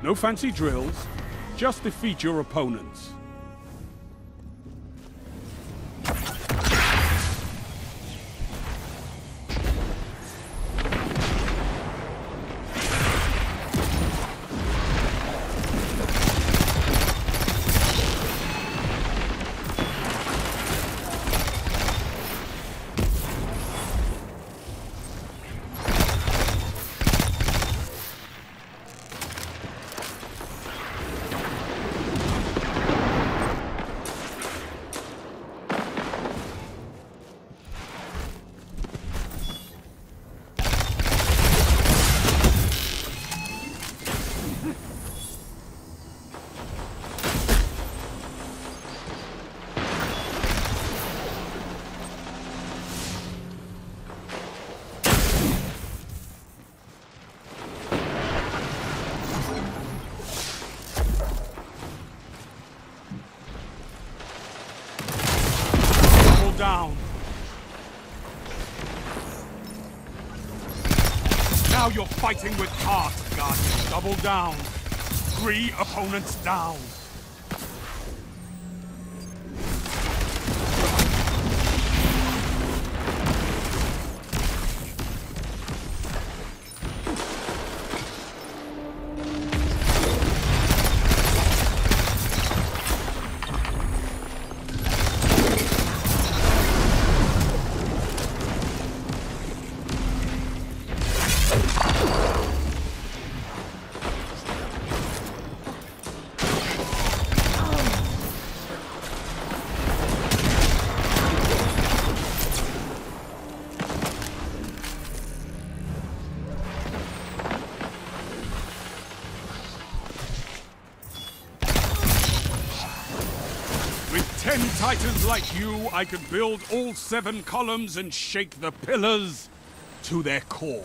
No fancy drills, just defeat your opponents. Down. Now you're fighting with heart, Guardian. Double down. 3 opponents down. With 10 titans like you, I could build all 7 columns and shake the pillars to their core.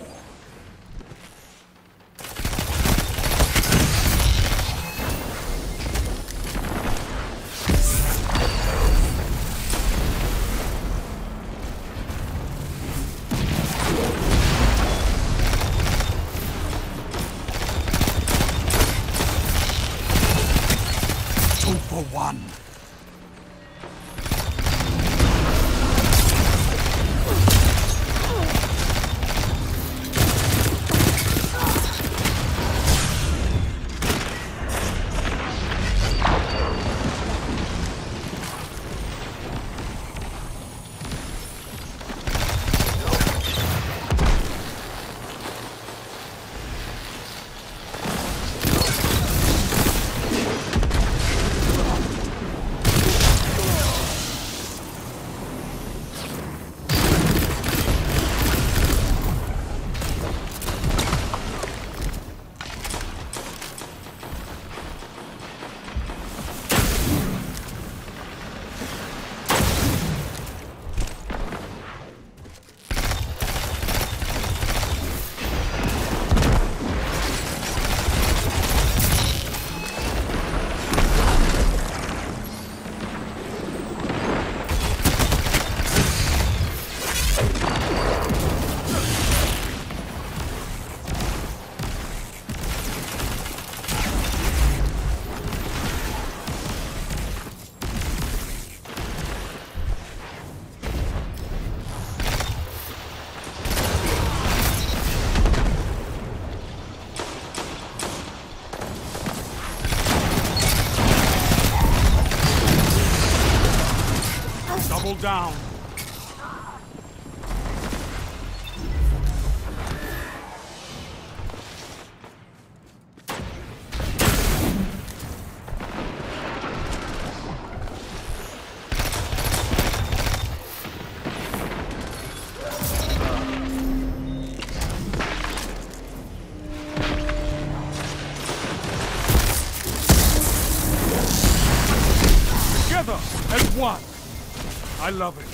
Two for one. Double down. Together as one. I love it.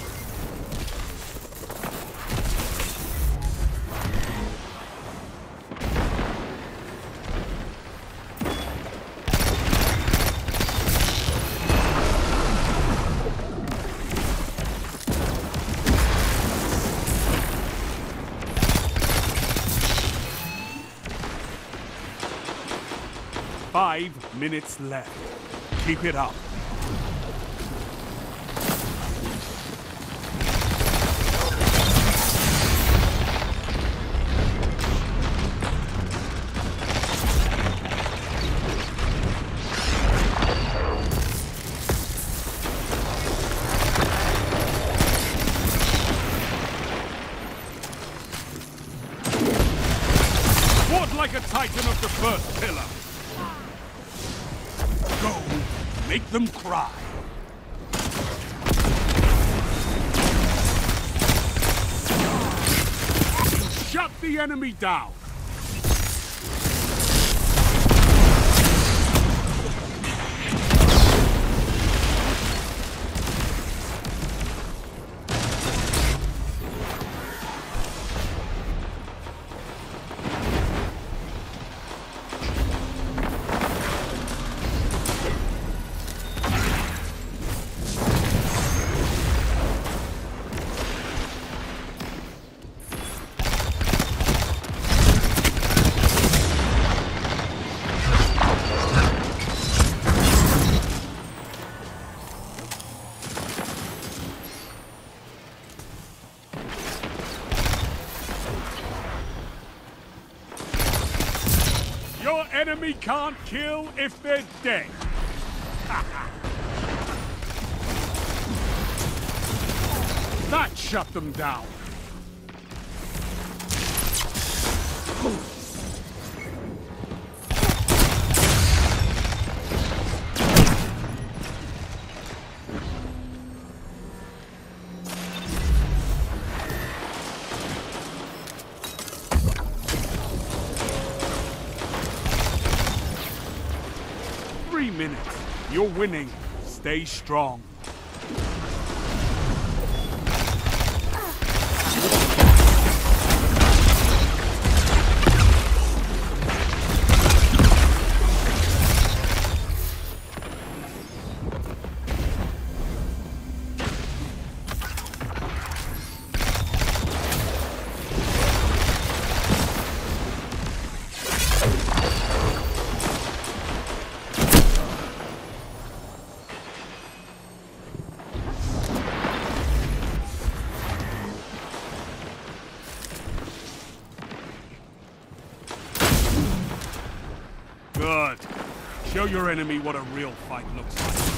5 minutes left. Keep it up. Like a titan of the first pillar. Go, make them cry. Shut the enemy down. Your enemy can't kill if they're dead. That shut them down. Minutes. You're winning. Stay strong. Good. Show your enemy what a real fight looks like.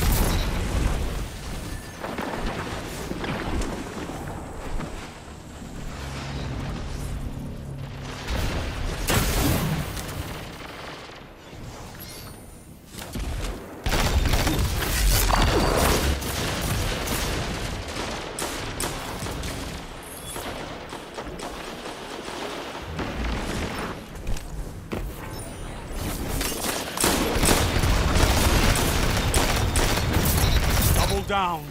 Down.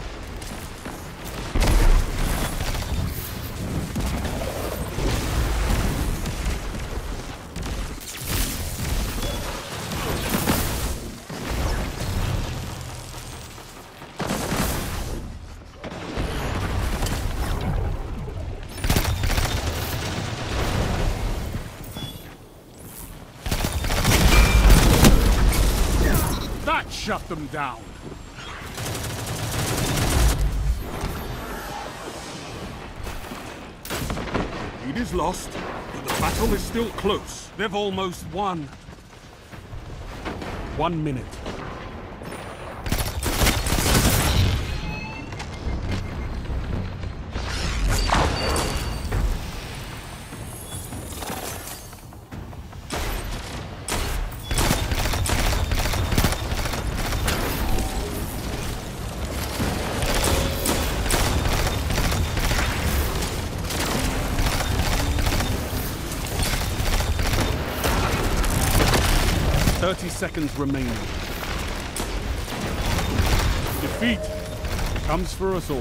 That shut them down. It is lost, but the battle is still close. They've almost won. 1 minute. .30 seconds remaining. Defeat comes for us all.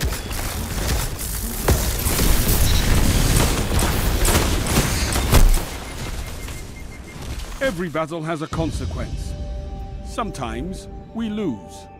Every battle has a consequence. Sometimes we lose.